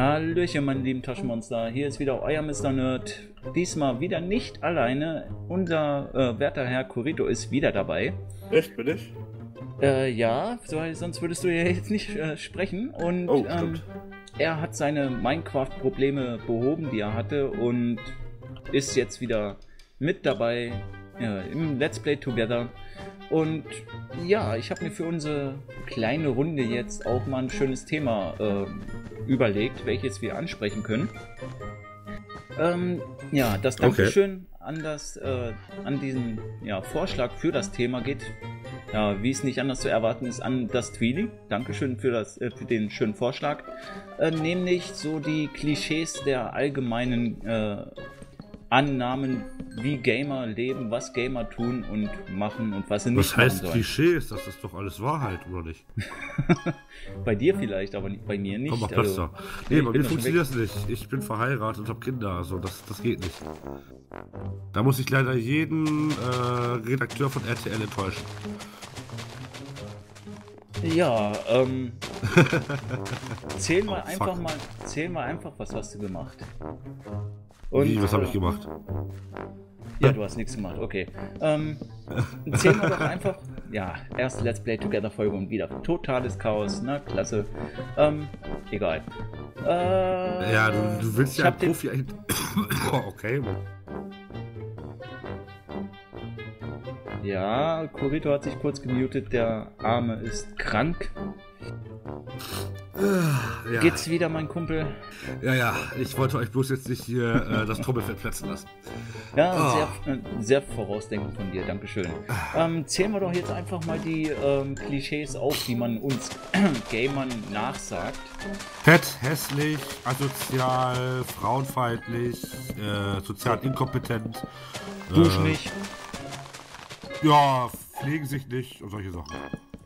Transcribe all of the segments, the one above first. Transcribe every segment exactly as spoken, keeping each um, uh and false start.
Hallöchen, meine lieben Taschenmonster. Hier ist wieder euer Mister Nerd. Diesmal wieder nicht alleine. Unser äh, werter Herr Kurito ist wieder dabei. Echt, bin ich? Äh, ja, weil sonst würdest du ja jetzt nicht äh, sprechen. Und Oh, ähm, er hat seine Minecraft-Probleme behoben, die er hatte, und ist jetzt wieder mit dabei ja, im Let's Play Together. Und ja, ich habe mir für unsere kleine Runde jetzt auch mal ein schönes Thema äh, überlegt, welches wir ansprechen können. Ähm, ja, das Dankeschön okay. an, das, äh, an diesen ja, Vorschlag für das Thema geht, ja, wie es nicht anders zu erwarten ist, an das Tweely. Dankeschön für, das, äh, für den schönen Vorschlag. Äh, nämlich so die Klischees der allgemeinen äh, Annahmen, wie Gamer leben, was Gamer tun und machen und was sie nicht was machen heißt sollen. Klischees? Das ist doch alles Wahrheit, oder nicht? Bei dir vielleicht, aber bei mir nicht. Komm mal, also, nee, bei mir funktioniert das nicht. Ich bin verheiratet und habe Kinder, also das, das geht nicht. Da muss ich leider jeden äh, Redakteur von R T L enttäuschen. Ja, ähm... zähl mal oh, einfach mal, zähl mal einfach, was hast du gemacht? Und, Wie, was habe ich gemacht? Ja, du hast nichts gemacht, okay. Ähm, zählen wir doch einfach... Ja, erste Let's Play Together Folge und wieder totales Chaos, na klasse. Ähm, egal. Äh, ja, du, du willst ja ein Profi... Den... oh, okay. Ja, Kurito hat sich kurz gemutet, der Arme ist krank. Ja. Geht's wieder, mein Kumpel? Ja, ja, ich wollte euch bloß jetzt nicht hier äh, das Trommelfell platzen lassen. Ja, oh. sehr, äh, sehr vorausdenkend von dir, dankeschön. Ähm, zählen wir doch jetzt einfach mal die ähm, Klischees auf, die man uns Gamern nachsagt. Fett, hässlich, asozial, frauenfeindlich, äh, sozial inkompetent. Dusch äh, nicht. Ja, pflegen sich nicht und solche Sachen.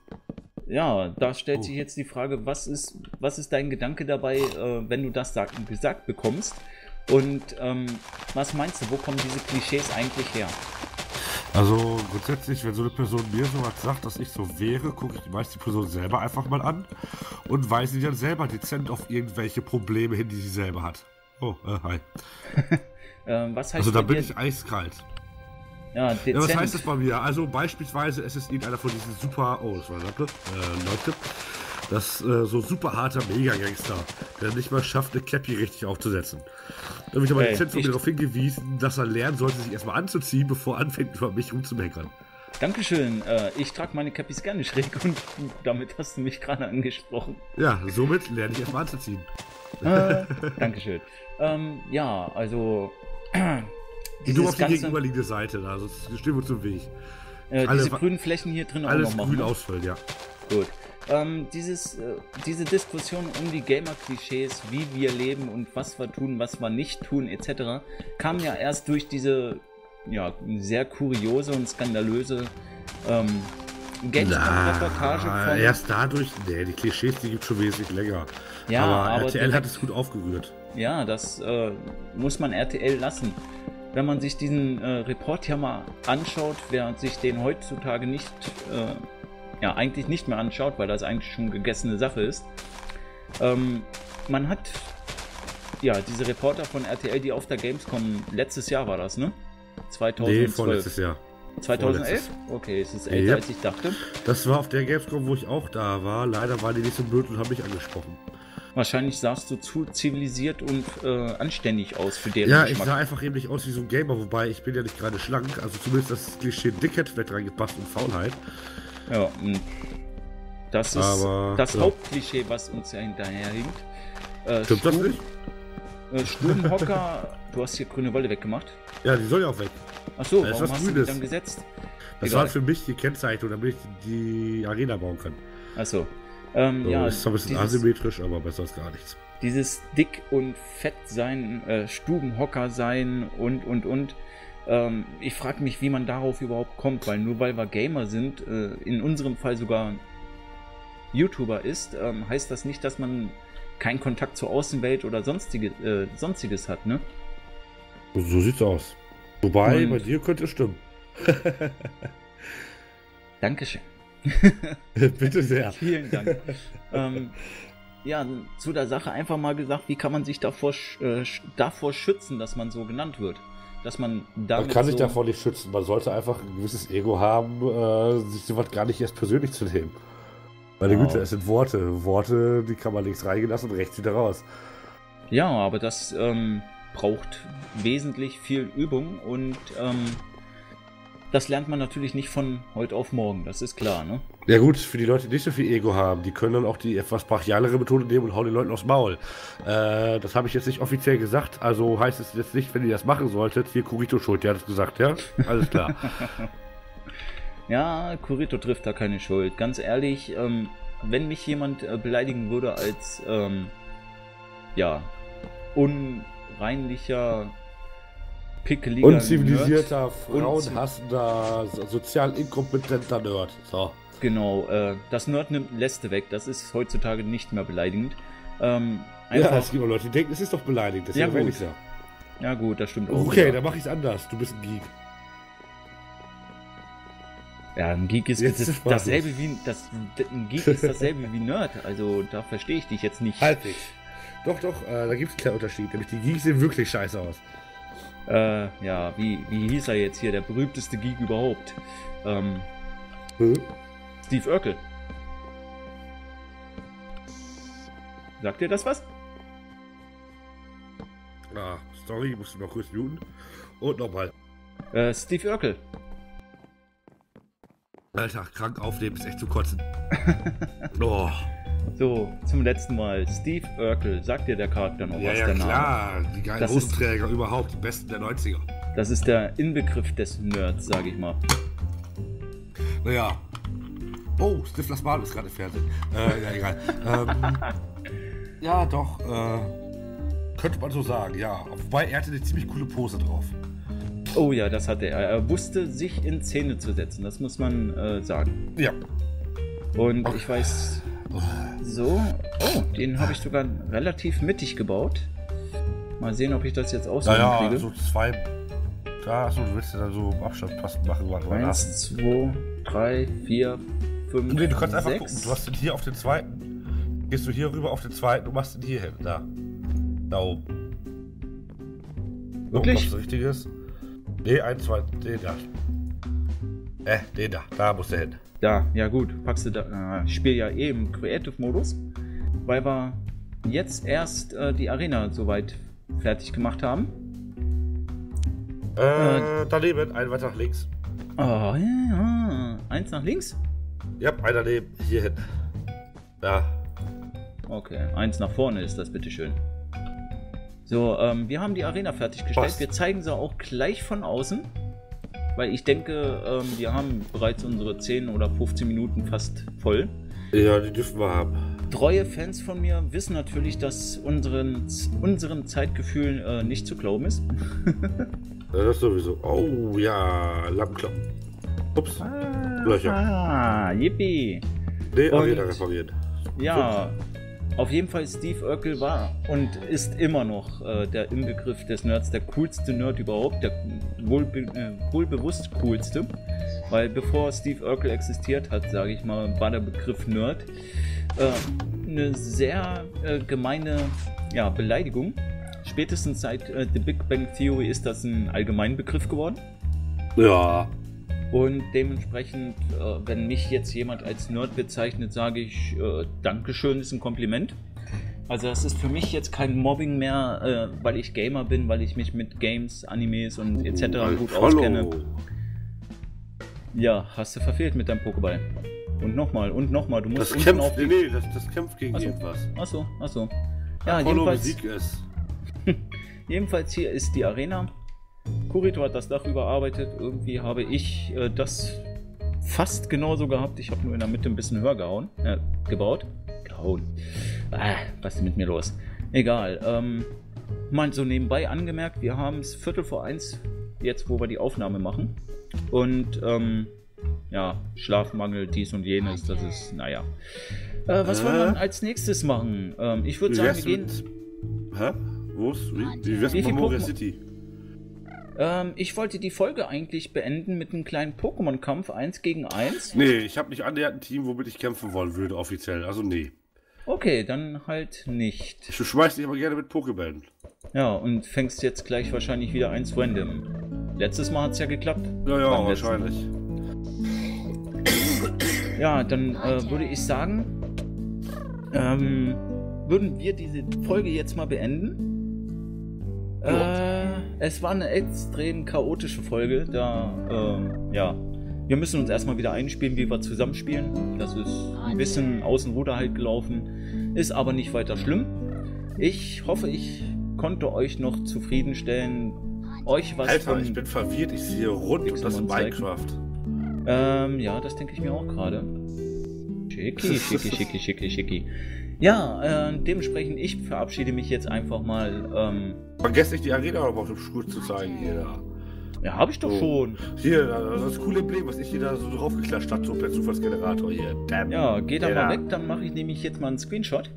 Ja, da stellt oh. sich jetzt die Frage, was ist, was ist dein Gedanke dabei, äh, wenn du das sag, gesagt bekommst? Und ähm, was meinst du, wo kommen diese Klischees eigentlich her? Also grundsätzlich, wenn so eine Person mir sowas sagt, dass ich so wäre, gucke ich die meiste Person selber einfach mal an und weise sie dann selber dezent auf irgendwelche Probleme hin, die sie selber hat. Oh, äh, hi. ähm, was heißt also da bin dir... ich eiskalt. Ja, ja, was heißt das bei mir? Also beispielsweise ist es irgendeiner von diesen super, oh, das war Leute, äh, Leute, das äh, so super harter Mega-Gangster, der nicht mal schafft, eine Cappy richtig aufzusetzen. Da habe ich aber dezent von mir darauf hingewiesen, dass er lernen sollte, sich erstmal anzuziehen, bevor er anfängt, über mich rumzumeckern. Dankeschön, äh, ich trage meine Cappies gerne schräg und damit hast du mich gerade angesprochen. Ja, somit lerne ich erstmal anzuziehen. Äh, Dankeschön. Ähm, ja, also... Du auf die gegenüberliegende Seite, da, sonst stehen wir zum Weg. Äh, diese grünen Flächen hier drin auch noch machen. Alles grün ausfüllen, ja. Gut. Ähm, dieses, äh, diese Diskussion um die Gamer-Klischees, wie wir leben und was wir tun, was wir nicht tun, et cetera, kam ja erst durch diese ja, sehr kuriose und skandalöse ähm, Gamescom-Reportage von... Erst dadurch, nee, die Klischees, die gibt es schon wesentlich länger. Ja, aber, aber R T L direkt, hat es gut aufgerührt. Ja, das äh, muss man R T L lassen. Wenn man sich diesen äh, Report ja mal anschaut, wer sich den heutzutage nicht, äh, ja eigentlich nicht mehr anschaut, weil das eigentlich schon gegessene Sache ist. Ähm, man hat, ja, diese Reporter von R T L, die auf der Gamescom, letztes Jahr war das, ne? zweitausendzwölf. Nee, vorletztes Jahr. zweitausendelf? Okay, es ist älter, ja. als ich dachte. Das war auf der Gamescom, wo ich auch da war. Leider waren die nicht so blöd und haben mich angesprochen. Wahrscheinlich sahst du zu zivilisiert und äh, anständig aus für deren Ja, Geschmack. ich sah einfach eben nicht aus wie so ein Gamer, wobei ich bin ja nicht gerade schlank, also zumindest das Klischee Dickheit vielleicht reingepasst und Faulheit. Ja, das ist Aber, das ja. Hauptklischee, was uns ja hinterherhinkt. Äh, Stimmt das nicht? Äh, Stubenhocker, du hast hier grüne Wolle weggemacht. Ja, die soll ja auch weg. Achso, da warum hast Grünes. du die dann gesetzt? Das Egal. war für mich die Kennzeichnung, damit ich die Arena bauen kann. Achso. Ähm, so, ja, ist zwar ein bisschen dieses, asymmetrisch, aber besser als gar nichts. Dieses dick und fett sein, äh, Stubenhocker sein und, und, und. Ähm, ich frage mich, wie man darauf überhaupt kommt, weil nur weil wir Gamer sind, äh, in unserem Fall sogar YouTuber ist, ähm, heißt das nicht, dass man keinen Kontakt zur Außenwelt oder sonstige, äh, sonstiges hat, ne? So sieht's aus. Wobei, und bei dir könnte es stimmen. Dankeschön. Bitte sehr. Vielen Dank. ähm, ja, zu der Sache einfach mal gesagt, wie kann man sich davor, äh, davor schützen, dass man so genannt wird. Dass man damit Man kann sich so davor nicht schützen. Man sollte einfach ein gewisses Ego haben, äh, sich sowas gar nicht erst persönlich zu nehmen. Meine Wow. Güte, es sind Worte. Worte, die kann man links reingelassen und rechts wieder raus. Ja, aber das ähm, braucht wesentlich viel Übung und ähm, das lernt man natürlich nicht von heute auf morgen, das ist klar, ne? Ja gut, für die Leute, die nicht so viel Ego haben, die können dann auch die etwas brachialere Methode nehmen und hauen den Leuten aufs Maul. Äh, das habe ich jetzt nicht offiziell gesagt, also heißt es jetzt nicht, wenn ihr das machen solltet, hier Kurito schuld, der hat es gesagt, ja? Alles klar. Ja, Kurito trifft da keine Schuld. Ganz ehrlich, ähm, wenn mich jemand äh, beleidigen würde als, ähm, ja, unreinlicher, pickeliger Unzivilisierter, Nerd. frauenhassender, so- sozial inkompetenter Nerd. So. Genau, äh, das Nerd nimmt Läste weg, das ist heutzutage nicht mehr beleidigend. Ähm, Ja, einfach, es gibt auch Leute, die denken, es ist doch beleidigt, das Ja, ist ja gut. nicht so. ja gut, das stimmt auch. Okay, wieder. dann mach ich's anders, du bist ein Geek. Ja, ein Geek ist Jetzt das, ist Spaß. dasselbe wie das, ein Geek ist dasselbe wie Nerd, also da verstehe ich dich jetzt nicht. Halbwegs. Doch, doch, äh, da gibt es einen kleinen Unterschied, nämlich die Geeks sehen wirklich scheiße aus. Äh, ja, wie, wie hieß er jetzt hier, der berühmteste Geek überhaupt? Ähm, Hm? Steve Urkel. Sagt dir das was? Ah, sorry, musst du noch kurz muten. Und nochmal. Äh, Steve Urkel. Alter, krank aufnehmen ist echt zu kotzen. Oh. So, zum letzten Mal. Steve Urkel. Sagt dir der Charakter noch Ja, was, ja, der Name? klar. Die geilen Das ist- Hosenträger überhaupt, die besten der neunziger. Das ist der Inbegriff des Nerds, sag ich mal. Naja. Oh, Stiflers Mal ist gerade im Fernsehen. Äh, ja, egal. ähm, ja, doch, äh, könnte man so sagen, ja. Wobei, er hatte eine ziemlich coole Pose drauf. Oh ja, das hatte er. Er wusste, sich in Szene zu setzen, das muss man äh, sagen. Ja. Und ich weiß... So. Oh, den habe ich sogar relativ mittig gebaut. Mal sehen, ob ich das jetzt auch so Naja, hinkriege. so zwei. Da, so, du willst ja dann so Abstand passen machen. Warte mal nach. Eins, zwei, drei, vier, fünf, Nee, du kannst einfach sechs. gucken. Du hast den hier auf den zweiten. Gehst du hier rüber auf den zweiten und machst den hier hin. Da. Da oben. So, Wirklich? ob das richtig ist. Nee, ein, zwei, den da. Äh, den da. Da muss der hin. Da, ja gut, packst du da. Äh, ich spiele ja eh im Creative-Modus, weil wir jetzt erst äh, die Arena soweit fertig gemacht haben. Äh, daneben, ein weiter nach links. Oh, ja. Eins nach links? Ja, ein daneben. Hier hin. Da. Okay, eins nach vorne ist das, bitteschön. So, ähm, wir haben die Arena fertiggestellt. Passt. Wir zeigen sie auch gleich von außen. Weil ich denke, ähm, wir haben bereits unsere zehn oder fünfzehn Minuten fast voll. Ja, die dürfen wir haben. Treue Fans von mir wissen natürlich, dass unseren, unseren Zeitgefühlen äh, nicht zu glauben ist. Ja, das sowieso. Oh, ja. Lampenklappen. Ups. Löcher. Ah, yippie. Nee, Und- Arena reparieren. Ja, auf jeden Fall Steve Urkel war und ist immer noch äh, der Inbegriff des Nerds, der coolste Nerd überhaupt, der wohlbe äh, wohlbewusst coolste. Weil bevor Steve Urkel existiert hat, sage ich mal, war der Begriff Nerd äh, eine sehr äh, gemeine ja, Beleidigung. Spätestens seit äh, The Big Bang Theory ist das ein Allgemeinbegriff geworden. Ja. Und dementsprechend, äh, wenn mich jetzt jemand als Nerd bezeichnet, sage ich, äh, Dankeschön, ist ein Kompliment. Also das ist für mich jetzt kein Mobbing mehr, äh, weil ich Gamer bin, weil ich mich mit Games, Animes und et cetera gut auskenne. Ja, hast du verfehlt mit deinem Pokéball. Und nochmal, und nochmal, du musst Das unten kämpft, auf nee, die... nee, das, das kämpft gegen Ach so. irgendwas. Achso, achso. Ja, Apollo jedenfalls, Musik ist. jedenfalls hier ist die Arena. Kurito hat das Dach überarbeitet. Irgendwie habe ich äh, das fast genauso gehabt. Ich habe nur in der Mitte ein bisschen höher gehauen, äh, gebaut. Gehauen. Ah, was ist denn mit mir los? Egal. Ähm, mal so nebenbei angemerkt, wir haben es Viertel vor eins, jetzt wo wir die Aufnahme machen. Und ähm, ja, Schlafmangel, dies und jenes, das ist, naja. Äh, was Äh? wollen wir denn als nächstes machen? Ähm, ich würde Wie sagen, wär's wir gehen... mit- Hä? Wo ist? Wie, wie wär's Wie mit viel Memoria Pokémon- City? Ähm, ich wollte die Folge eigentlich beenden mit einem kleinen Pokémon-Kampf eins gegen eins. Nee, ich habe nicht annähernd ein Team, womit ich kämpfen wollen würde, offiziell. Also nee. Okay, dann halt nicht. Du schmeißt dich aber gerne mit Pokébällen. Ja, und fängst jetzt gleich wahrscheinlich wieder eins random. Letztes Mal hat es ja geklappt. Ja, ja, wahrscheinlich. Ja, dann äh, würde ich sagen, ähm, würden wir diese Folge jetzt mal beenden. Ja. Äh, es war eine extrem chaotische Folge, da, äh, ja, wir müssen uns erstmal wieder einspielen, wie wir zusammenspielen. Das ist ein bisschen außen Ruder halt gelaufen, ist aber nicht weiter schlimm. Ich hoffe, ich konnte euch noch zufriedenstellen, euch was Alter, von ich bin verwirrt, ich sehe rund und das in Minecraft. Ähm, ja, das denke ich mir auch gerade. Schicki, schicki, schicki, schicki, schicki. Ja, äh, dementsprechend, ich verabschiede mich jetzt einfach mal. Ähm, Vergesst nicht, die Arena noch auf dem Stuhl zu zeigen hier. Da. Ja, habe ich doch so. schon. Hier, das coole Emblem, was ich hier da so draufgeklatscht habe, so per Zufallsgenerator hier. Damn. Ja, geht da mal weg, dann mache ich nämlich jetzt mal einen Screenshot.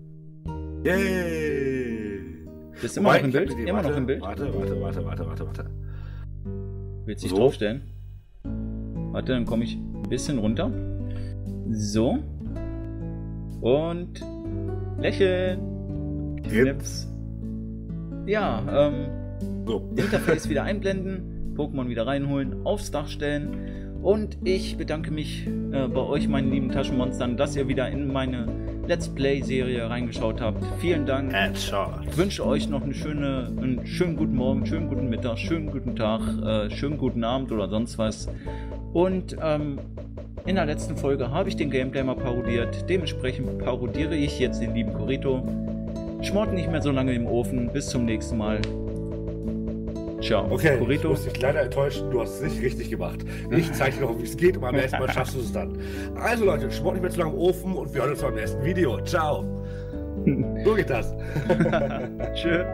Yay! Bist du immer noch im Bild? Immer warte, noch im Bild? Warte, warte, warte, warte, warte, warte. Willst du dich so? draufstellen? Warte, dann komme ich ein bisschen runter. So. Und lächeln. Knips. Ja, ähm, so. Interface wieder einblenden, Pokémon wieder reinholen, aufs Dach stellen. Und ich bedanke mich äh, bei euch, meine lieben Taschenmonstern, dass ihr wieder in meine Let's Play-Serie reingeschaut habt. Vielen Dank. Headshot. Ich wünsche euch noch eine schöne, einen schönen guten Morgen, schönen guten Mittag, schönen guten Tag, äh, schönen guten Abend oder sonst was. Und ähm, in der letzten Folge habe ich den Gameplay mal parodiert. Dementsprechend parodiere ich jetzt den lieben Corito. Schmort nicht mehr so lange im Ofen. Bis zum nächsten Mal. Ciao. Okay, Corito. ich muss dich leider enttäuschen, du hast es nicht richtig gemacht. Ich zeige dir noch, wie es geht und beim nächsten Mal schaffst du es dann. Also Leute, schmort nicht mehr zu lange im Ofen und wir hören uns beim nächsten Video. Ciao. So geht das. Tschö.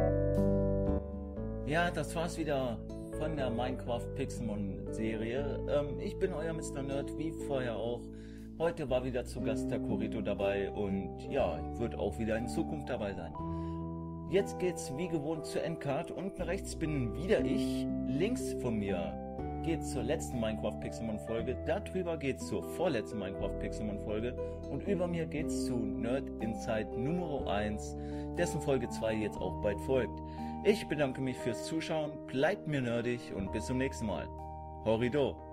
Ja, das war's wieder von der Minecraft Pixelmon Serie. Ähm, ich bin euer Mister Nerd, wie vorher auch. Heute war wieder zu Gast der Corito dabei und ja, wird auch wieder in Zukunft dabei sein. Jetzt geht's wie gewohnt zur Endcard. Unten rechts bin wieder ich. Links von mir geht's zur letzten Minecraft Pixelmon Folge. Darüber geht's zur vorletzten Minecraft Pixelmon Folge. Und über mir geht's zu Nerd Insight Nummer eins, dessen Folge zwei jetzt auch bald folgt. Ich bedanke mich fürs Zuschauen, bleibt mir nerdig und bis zum nächsten Mal. Horrido!